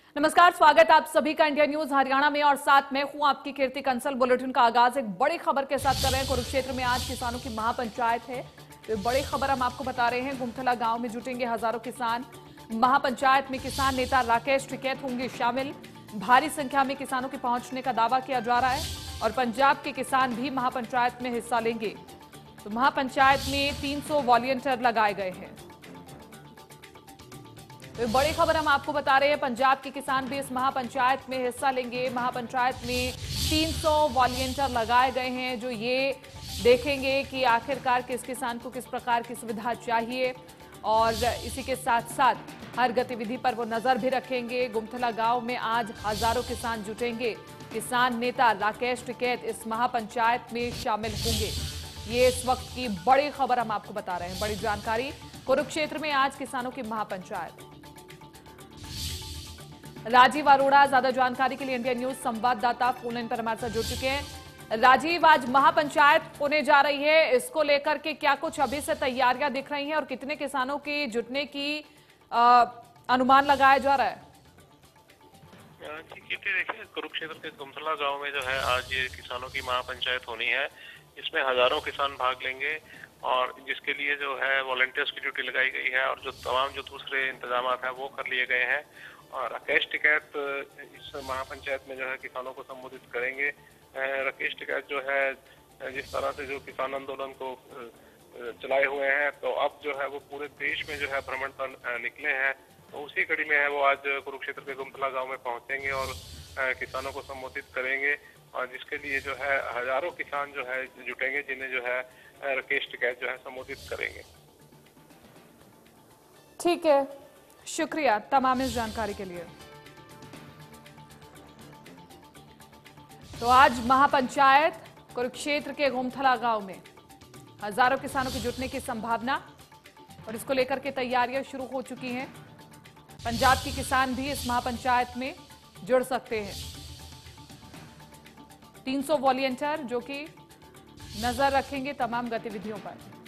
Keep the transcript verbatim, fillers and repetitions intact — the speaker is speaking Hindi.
नमस्कार, स्वागत आप सभी का इंडिया न्यूज हरियाणा में और साथ में हूं आपकी कीर्ति कंसल। बुलेटिन का आगाज एक बड़ी खबर के साथ कर रहे हैं। कुरुक्षेत्र में आज किसानों की महापंचायत है। तो बड़ी खबर हम आपको बता रहे हैं। गुमथला गांव में जुटेंगे हजारों किसान। महापंचायत में किसान नेता राकेश टिकैत होंगे शामिल। भारी संख्या में किसानों के पहुंचने का दावा किया जा रहा है और पंजाब के किसान भी महापंचायत में हिस्सा लेंगे। तो महापंचायत में तीन सौ वॉलंटियर लगाए गए हैं। तो बड़ी खबर हम आपको बता रहे हैं। पंजाब के किसान भी इस महापंचायत में हिस्सा लेंगे। महापंचायत में तीन सौ वॉलंटियर लगाए गए हैं जो ये देखेंगे कि आखिरकार किस किसान को किस प्रकार की सुविधा चाहिए और इसी के साथ साथ हर गतिविधि पर वो नजर भी रखेंगे। गुमथला गांव में आज हजारों किसान जुटेंगे। किसान नेता राकेश टिकैत इस महापंचायत में शामिल होंगे। ये इस वक्त की बड़ी खबर हम आपको बता रहे हैं। बड़ी जानकारी, कुरुक्षेत्र में आज किसानों की महापंचायत। राजीव अरोड़ा ज्यादा जानकारी के लिए इंडिया न्यूज संवाददाता फोन इन पर हमारे साथ जुड़ चुके हैं। राजीव, आज महापंचायत होने जा रही है, इसको लेकर के क्या कुछ अभी से तैयारियां दिख रही हैं और कितने किसानों के जुटने की आ, अनुमान लगाया जा रहा है? जी देखिए, कुरुक्षेत्र के गुमथला गांव में जो है आज ये किसानों की महापंचायत होनी है। इसमें हजारों किसान भाग लेंगे और जिसके लिए जो है वॉलंटियर्स की ड्यूटी लगाई गई है और जो तमाम जो दूसरे इंतजाम है वो कर लिए गए हैं। और राकेश टिकैत इस महापंचायत में जो है किसानों को संबोधित करेंगे। राकेश टिकैत जो है जिस तरह से जो किसान आंदोलन को चलाए हुए हैं, तो अब जो है वो पूरे देश में जो है भ्रमण पर निकले हैं। तो उसी कड़ी में है वो आज कुरुक्षेत्र के गुमथला गांव में पहुंचेंगे और किसानों को संबोधित करेंगे और जिसके लिए जो है हजारों किसान जो है जुटेंगे जिन्हें जो है राकेश टिकैत जो है संबोधित करेंगे। ठीक है, शुक्रिया तमाम इस जानकारी के लिए। तो आज महापंचायत कुरुक्षेत्र के गुमथला गांव में हजारों किसानों के जुटने की संभावना और इसको लेकर के तैयारियां शुरू हो चुकी हैं। पंजाब के किसान भी इस महापंचायत में जुड़ सकते हैं। तीन सौ वॉलंटियर जो कि नजर रखेंगे तमाम गतिविधियों पर।